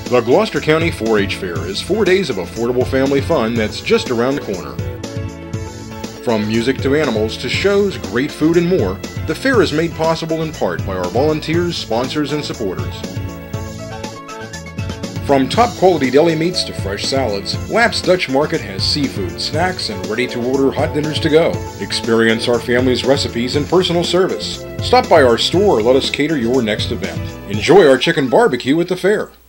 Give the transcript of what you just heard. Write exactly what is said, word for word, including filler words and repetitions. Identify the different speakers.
Speaker 1: The Gloucester County four H Fair is four days of affordable family fun that's just around the corner. From music to animals to shows, great food and more, the fair is made possible in part by our volunteers, sponsors, and supporters. From top quality deli meats to fresh salads, Lapp's Dutch Market has seafood, snacks, and ready-to-order hot dinners to go. Experience our family's recipes and personal service. Stop by our store or let us cater your next event. Enjoy our chicken barbecue at the fair.